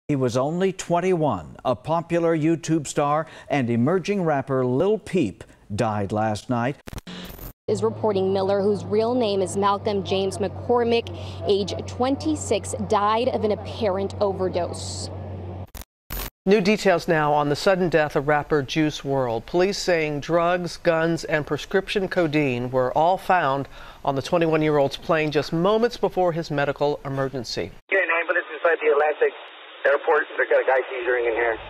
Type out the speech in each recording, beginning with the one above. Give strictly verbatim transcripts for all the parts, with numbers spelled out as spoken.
He was only twenty-one. A popular YouTube star and emerging rapper Lil Peep died last night. Is reporting Miller, whose real name is Malcolm James McCormick, age twenty-six, died of an apparent overdose. New details now on the sudden death of rapper Juice world. Police saying drugs, guns, and prescription codeine were all found on the twenty-one-year-old's plane just moments before his medical emergency. Get an ambulance inside the Atlantic Airport. They've got a guy seizing in here.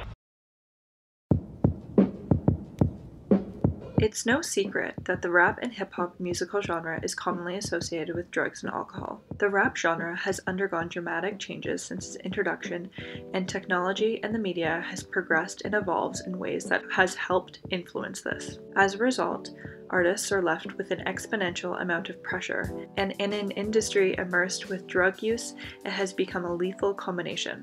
It's no secret that the rap and hip-hop musical genre is commonly associated with drugs and alcohol. The rap genre has undergone dramatic changes since its introduction, and technology and the media has progressed and evolved in ways that has helped influence this. As a result, artists are left with an exponential amount of pressure, and in an industry immersed with drug use, it has become a lethal combination.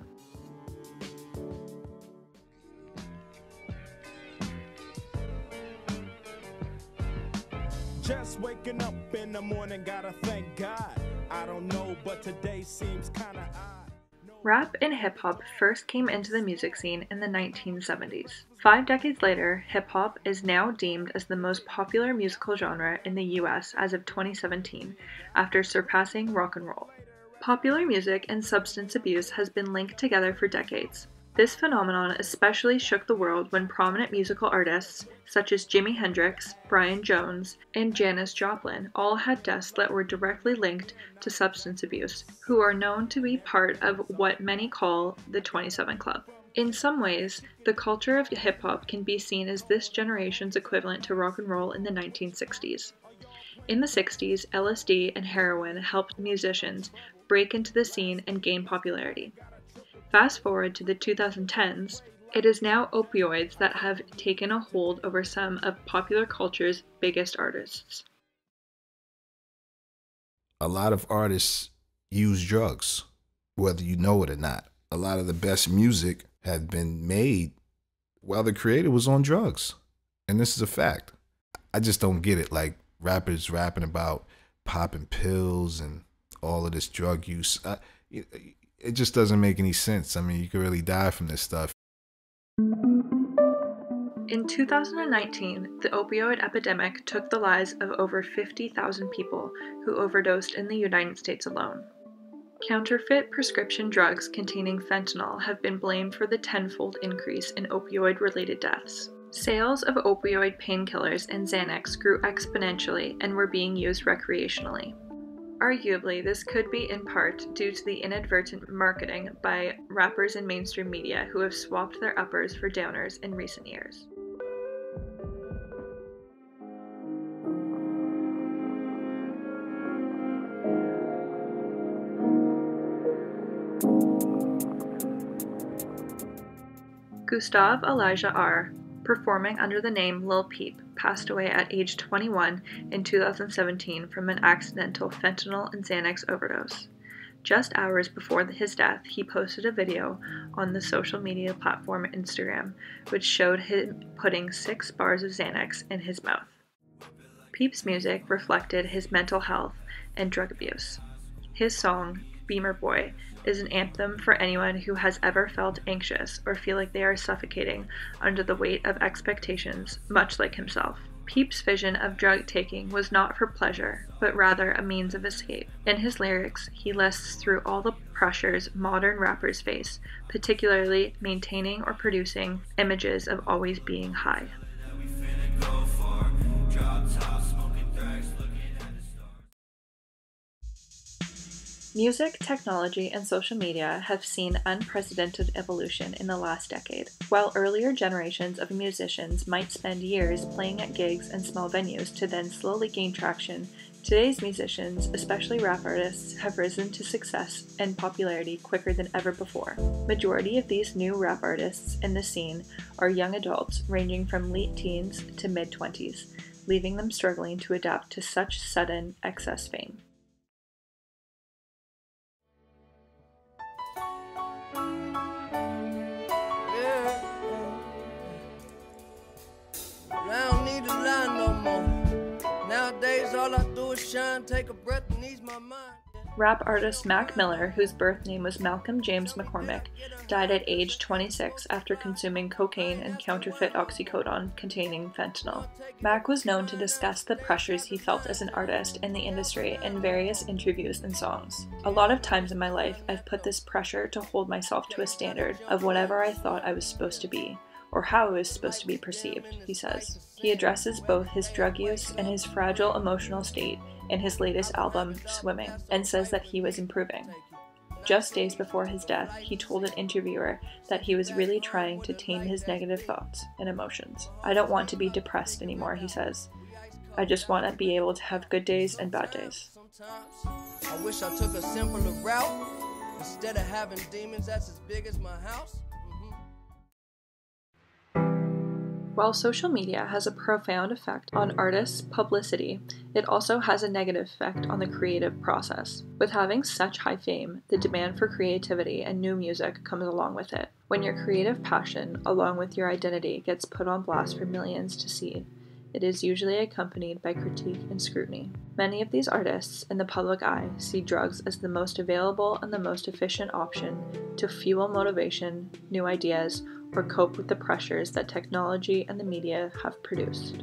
Just waking up in the morning, gotta thank God. I don't know, but today seems kinda odd. No. Rap and hip-hop first came into the music scene in the nineteen seventies. Five decades later, hip-hop is now deemed as the most popular musical genre in the U S as of twenty seventeen, after surpassing rock and roll. Popular music and substance abuse has been linked together for decades. This phenomenon especially shook the world when prominent musical artists such as Jimi Hendrix, Brian Jones, and Janis Joplin all had deaths that were directly linked to substance abuse, who are known to be part of what many call the twenty-seven Club. In some ways, the culture of hip-hop can be seen as this generation's equivalent to rock and roll in the nineteen sixties. In the sixties, L S D and heroin helped musicians break into the scene and gain popularity. Fast forward to the two thousand tens, it is now opioids that have taken a hold over some of popular culture's biggest artists. A lot of artists use drugs, whether you know it or not. A lot of the best music has been made while the creator was on drugs. And this is a fact. I just don't get it. Like rappers rapping about popping pills and all of this drug use. I, it, It just doesn't make any sense. I mean, you could really die from this stuff. In two thousand nineteen, the opioid epidemic took the lives of over fifty thousand people who overdosed in the United States alone. Counterfeit prescription drugs containing fentanyl have been blamed for the tenfold increase in opioid-related deaths. Sales of opioid painkillers and Xanax grew exponentially and were being used recreationally. Arguably, this could be in part due to the inadvertent marketing by rappers and mainstream media who have swapped their uppers for downers in recent years. Gustav Elijah R., performing under the name Lil Peep, passed away at age twenty-one in two thousand seventeen from an accidental fentanyl and Xanax overdose. Just hours before his death, he posted a video on the social media platform Instagram, which showed him putting six bars of Xanax in his mouth. Peep's music reflected his mental health and drug abuse. His song, Beamer Boy, is an anthem for anyone who has ever felt anxious or feel like they are suffocating under the weight of expectations, much like himself. Peep's vision of drug taking was not for pleasure, but rather a means of escape. In his lyrics, he lists through all the pressures modern rappers face, particularly maintaining or producing images of always being high. Music, technology, and social media have seen unprecedented evolution in the last decade. While earlier generations of musicians might spend years playing at gigs and small venues to then slowly gain traction, today's musicians, especially rap artists, have risen to success and popularity quicker than ever before. Majority of these new rap artists in the scene are young adults ranging from late teens to mid-twenties, leaving them struggling to adapt to such sudden excess fame. Nowadays, all I do is shine, take a breath and ease my mind. Rap artist Mac Miller, whose birth name was Malcolm James McCormick, died at age twenty-six after consuming cocaine and counterfeit oxycodone containing fentanyl. Mac was known to discuss the pressures he felt as an artist in the industry in various interviews and songs. "A lot of times in my life, I've put this pressure to hold myself to a standard of whatever I thought I was supposed to be, or how I was supposed to be perceived," he says. He addresses both his drug use and his fragile emotional state in his latest album, Swimming, and says that he was improving. Just days before his death, he told an interviewer that he was really trying to tame his negative thoughts and emotions. "I don't want to be depressed anymore," he says. "I just want to be able to have good days and bad days." I wish I took a simpler route instead of having demons that's as big as my house. While social media has a profound effect on artists' publicity, it also has a negative effect on the creative process. With having such high fame, the demand for creativity and new music comes along with it. When your creative passion, along with your identity, gets put on blast for millions to see, it is usually accompanied by critique and scrutiny. Many of these artists in the public eye see drugs as the most available and the most efficient option to fuel motivation, new ideas, or cope with the pressures that technology and the media have produced.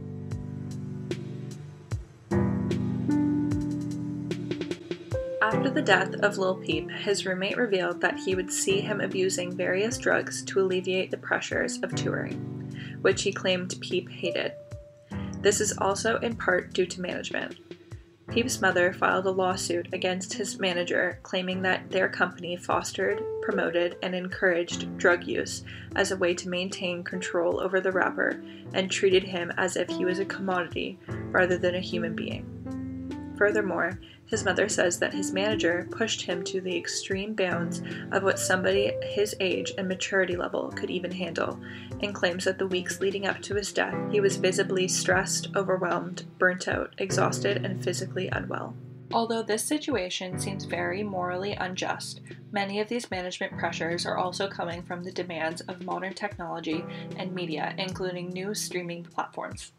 After the death of Lil Peep, his roommate revealed that he would see him abusing various drugs to alleviate the pressures of touring, which he claimed Peep hated. This is also in part due to management. Peep's mother filed a lawsuit against his manager, claiming that their company fostered, promoted, and encouraged drug use as a way to maintain control over the rapper and treated him as if he was a commodity rather than a human being. Furthermore, his mother says that his manager pushed him to the extreme bounds of what somebody his age and maturity level could even handle, and claims that the weeks leading up to his death, he was visibly stressed, overwhelmed, burnt out, exhausted, and physically unwell. Although this situation seems very morally unjust, many of these management pressures are also coming from the demands of modern technology and media, including new streaming platforms.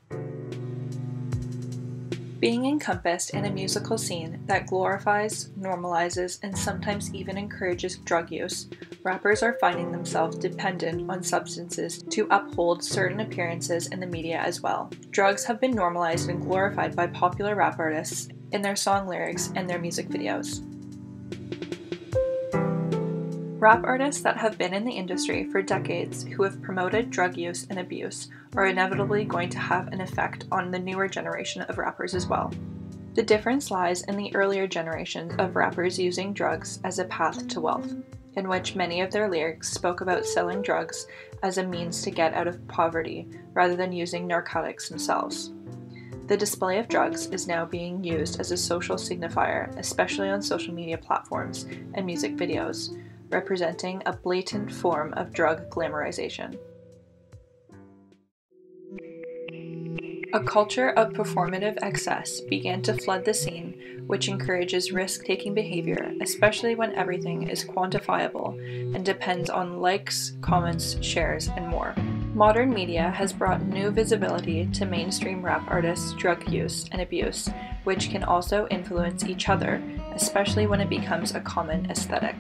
Being encompassed in a musical scene that glorifies, normalizes, and sometimes even encourages drug use, rappers are finding themselves dependent on substances to uphold certain appearances in the media as well. Drugs have been normalized and glorified by popular rap artists in their song lyrics and their music videos. Rap artists that have been in the industry for decades who have promoted drug use and abuse are inevitably going to have an effect on the newer generation of rappers as well. The difference lies in the earlier generations of rappers using drugs as a path to wealth, in which many of their lyrics spoke about selling drugs as a means to get out of poverty rather than using narcotics themselves. The display of drugs is now being used as a social signifier, especially on social media platforms and music videos, representing a blatant form of drug glamorization. A culture of performative excess began to flood the scene, which encourages risk-taking behavior, especially when everything is quantifiable and depends on likes, comments, shares, and more. Modern media has brought new visibility to mainstream rap artists' drug use and abuse, which can also influence each other, especially when it becomes a common aesthetic.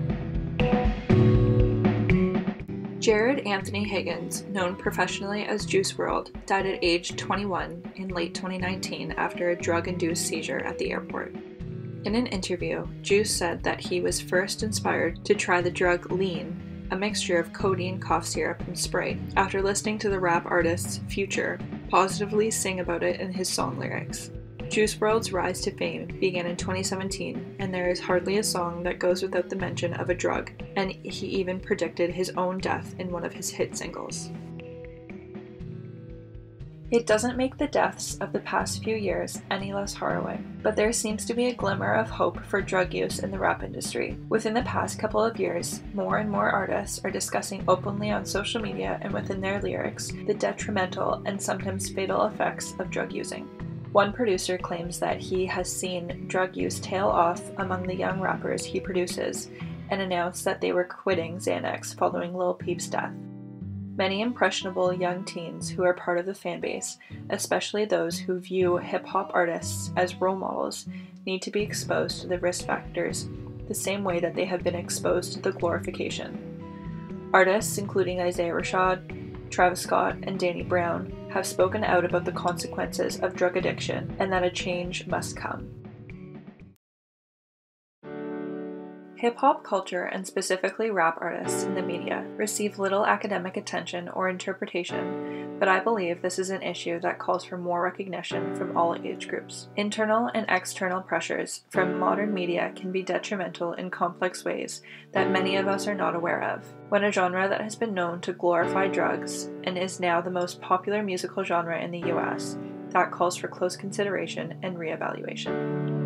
Jared Anthony Higgins, known professionally as Juice world, died at age twenty-one in late twenty nineteen after a drug-induced seizure at the airport. In an interview, Juice said that he was first inspired to try the drug lean, a mixture of codeine, cough syrup, and Sprite, after listening to the rap artist Future positively sing about it in his song lyrics. Juice world's rise to fame began in twenty seventeen, and there is hardly a song that goes without the mention of a drug, and he even predicted his own death in one of his hit singles. It doesn't make the deaths of the past few years any less harrowing, but there seems to be a glimmer of hope for drug use in the rap industry. Within the past couple of years, more and more artists are discussing openly on social media and within their lyrics the detrimental and sometimes fatal effects of drug using. One producer claims that he has seen drug use tail off among the young rappers he produces and announced that they were quitting Xanax following Lil Peep's death. Many impressionable young teens who are part of the fanbase, especially those who view hip-hop artists as role models, need to be exposed to the risk factors the same way that they have been exposed to the glorification. Artists including Isaiah Rashad, Travis Scott, and Danny Brown have spoken out about the consequences of drug addiction and that a change must come. Hip-hop culture, and specifically rap artists in the media, receive little academic attention or interpretation, but I believe this is an issue that calls for more recognition from all age groups. Internal and external pressures from modern media can be detrimental in complex ways that many of us are not aware of. When a genre that has been known to glorify drugs and is now the most popular musical genre in the U S, that calls for close consideration and reevaluation.